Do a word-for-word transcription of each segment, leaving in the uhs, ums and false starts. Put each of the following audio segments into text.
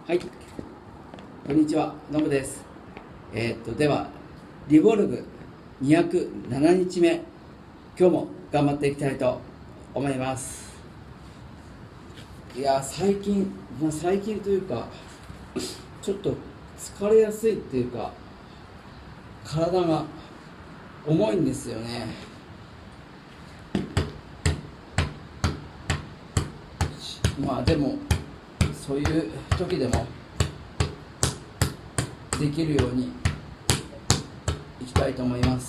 はい、こんにちは、のぶです。えー、っとではリボルブにひゃくななにちめ、今日も頑張っていきたいと思います。いや最近、まあ、最近というかちょっと疲れやすいっていうか、体が重いんですよね。まあでもそういう時でもできるようにいきたいと思います。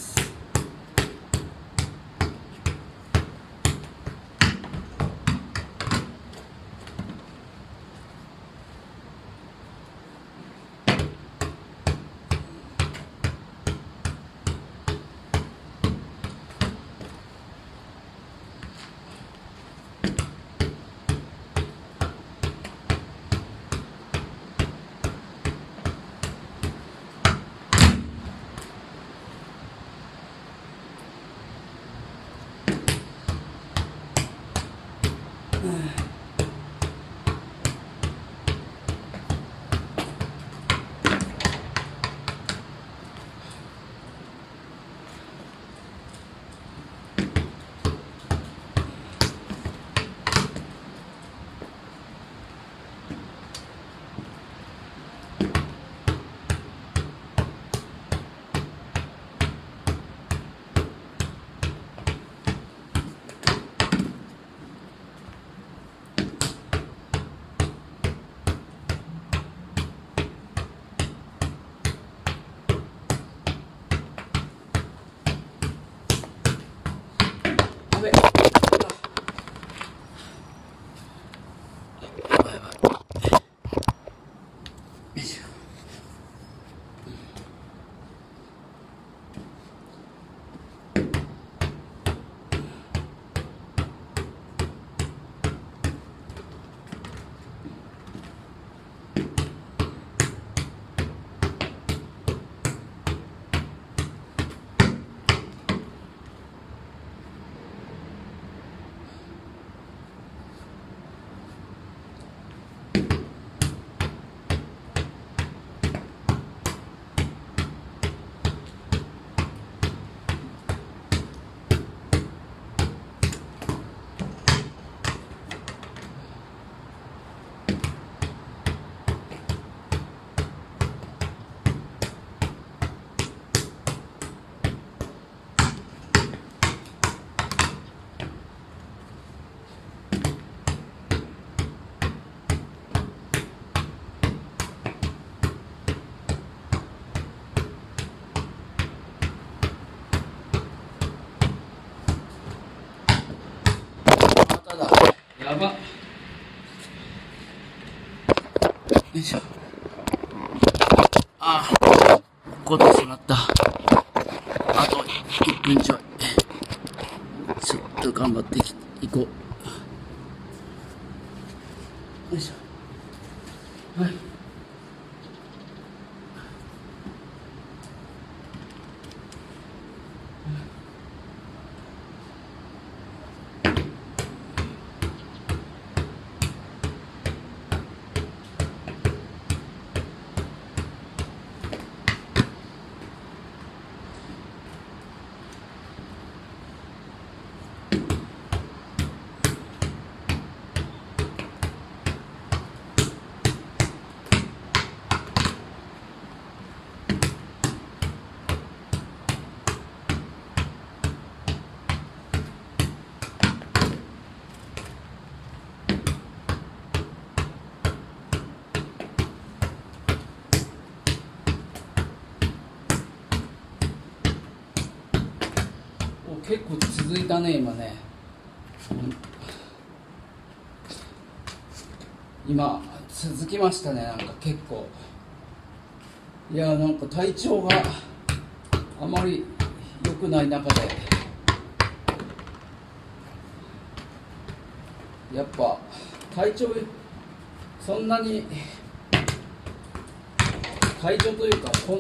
やばっ。よいしょ。ああ、落っこってしまった。あといっぷんちょい。ちょっと頑張っていこう。よいしょ。はい。結構続いたね今ね。今続きましたね。なんか結構、いやなんか体調があまり良くない中で、やっぱ体調そんなに体調というかコ